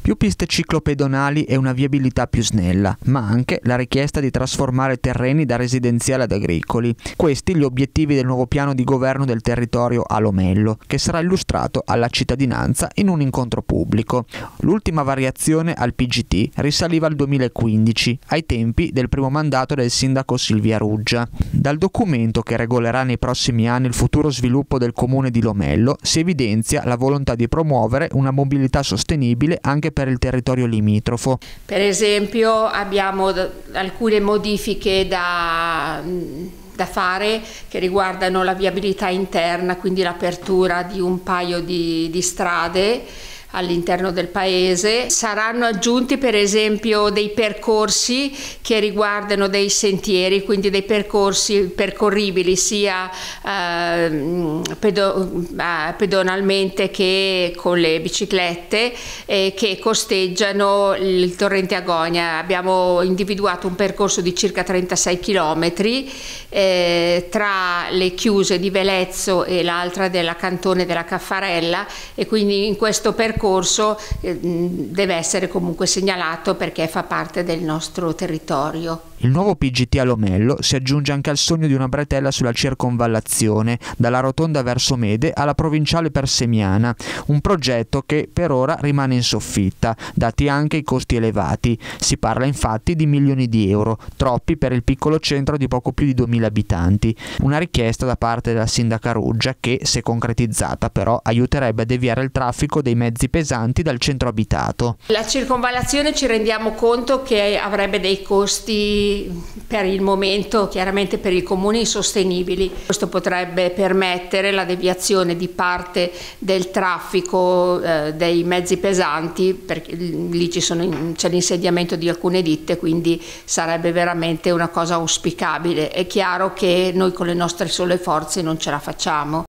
Più piste ciclopedonali e una viabilità più snella, ma anche la richiesta di trasformare terreni da residenziali ad agricoli. Questi gli obiettivi del nuovo piano di governo del territorio a Lomello, che sarà illustrato alla cittadinanza in un incontro pubblico. L'ultima variazione al PGT risaliva al 2015, ai tempi del primo mandato del sindaco Silvia Ruggia. Dal documento che regolerà nei prossimi anni il futuro sviluppo del comune di Lomello si evidenzia la volontà di promuovere una mobilità sostenibile anche per il territorio limitrofo. Per esempio abbiamo alcune modifiche da fare che riguardano la viabilità interna, quindi l'apertura di un paio di strade all'interno del paese. Saranno aggiunti per esempio dei percorsi che riguardano dei sentieri, quindi dei percorsi percorribili sia pedonalmente che con le biciclette che costeggiano il torrente Agonia. Abbiamo individuato un percorso di circa 36 km tra le chiuse di Velezzo e l'altra della Cantone della Caffarella, e quindi in questo percorso deve essere comunque segnalato perché fa parte del nostro territorio. Il nuovo PGT a Lomello si aggiunge anche al sogno di una bretella sulla circonvallazione, dalla Rotonda verso Mede alla provinciale Persemiana, un progetto che per ora rimane in soffitta, dati anche i costi elevati. Si parla infatti di milioni di euro, troppi per il piccolo centro di poco più di 2000 abitanti. Una richiesta da parte della sindaca Ruggia che, se concretizzata però, aiuterebbe a deviare il traffico dei mezzi pesanti dal centro abitato. La circonvallazione ci rendiamo conto che avrebbe dei costi per il momento chiaramente per i comuni insostenibili. Questo potrebbe permettere la deviazione di parte del traffico dei mezzi pesanti, perché lì c'è l'insediamento di alcune ditte, quindi sarebbe veramente una cosa auspicabile. È chiaro che noi con le nostre sole forze non ce la facciamo.